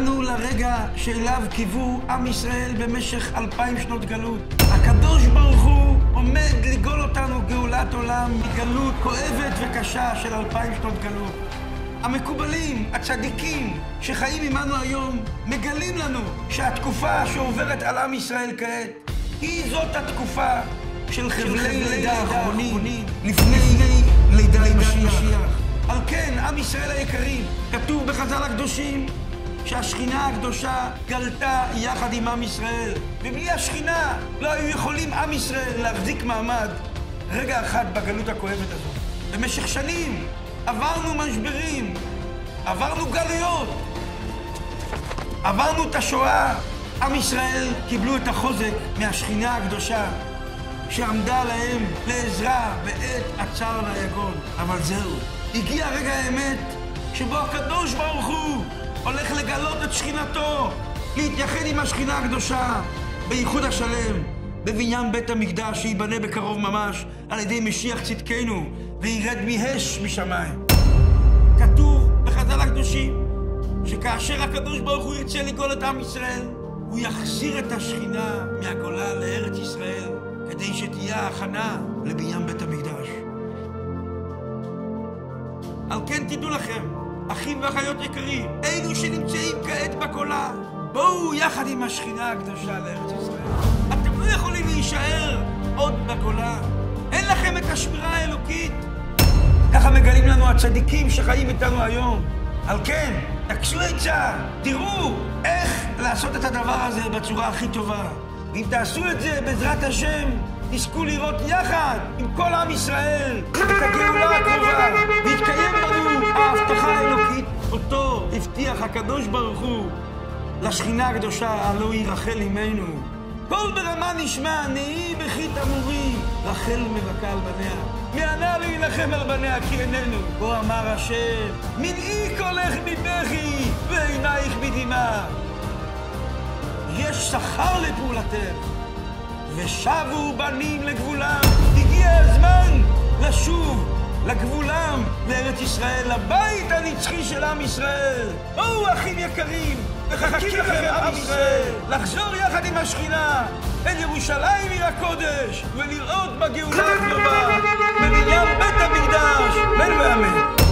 הגענו לרגע שאליו קיוו עם ישראל במשך 2000 שנות גלות. הקדוש ברוך הוא עומד לגאול אותנו גאולת עולם מגלות כואבת וקשה של 2000 שנות גלות. המקובלים, הצדיקים שחיים עמנו היום, מגלים לנו שהתקופה שעוברת על עם ישראל כעת היא זאת התקופה של חבלי לידה האחרונים לפני לידת משיח. על כן, עם ישראל היקרים, כתוב בחז"ל הקדושים שהשכינה הקדושה גלתה יחד עם עם ישראל, ובלי השכינה לא היו יכולים עם ישראל להחזיק מעמד רגע אחד בגלות הכואבת הזאת. במשך שנים עברנו משברים, עברנו גלויות, עברנו את השואה. עם ישראל קיבלו את החוזק מהשכינה הקדושה שעמדה להם לעזרה בעת הצער והיגון. אבל זהו, הגיע רגע האמת שבו הקדוש ברוך הוא הולך לגלות את שכינתו, להתייחד עם השכינה הקדושה בייחוד השלם, בבניין בית המקדש שיבנה בקרוב ממש על ידי משיח צדקנו וירד מהש משמיים. כתוב בחז"ל הקדושים שכאשר הקדוש ברוך הוא ירצה לגאול את עם ישראל, הוא יחזיר את השכינה מהגולה לארץ ישראל כדי שתהיה הכנה לבניין בית המקדש. על כן תדעו לכם, אחים ואחיות יקרים, אלו שנמצאים כעת בגולה, בואו יחד עם השכינה הקדושה לארץ ישראל. אתם לא יכולים להישאר עוד בגולה, אין לכם את השמירה האלוקית. ככה מגלים לנו הצדיקים שחיים איתנו היום. על כן, תקשו עצה, תראו איך לעשות את הדבר הזה בצורה הכי טובה. ואם תעשו את זה בעזרת השם, תזכו לראות יחד עם כל עם ישראל את הגאולה הקרובה, והתקיים בנו ההבטחה האלוקית אותו הבטיח הקדוש ברוך הוא לשכינה הקדושה, הלוא היא רחל אמנו. קול ברמה נשמע, נהי בכי תמורי, רחל מבכה על בניה. מענה להילחם על בניה כי איננו. כה אמר השם, מנעי קולך מבכי ועינייך מדמעה. יש שכר לפעולתך, ושבו בנים לגבולם. הגיע הזמן לשוב לגבולם, לארץ ישראל, לבית הנצחי של עם ישראל. בואו אחים יקרים, מחכים לכם עם ישראל, לחזור יחד עם השכינה אל ירושלים עיר הקודש ולראות בגאולה הקרובה בבניין בית המקדש. אמן ואמן.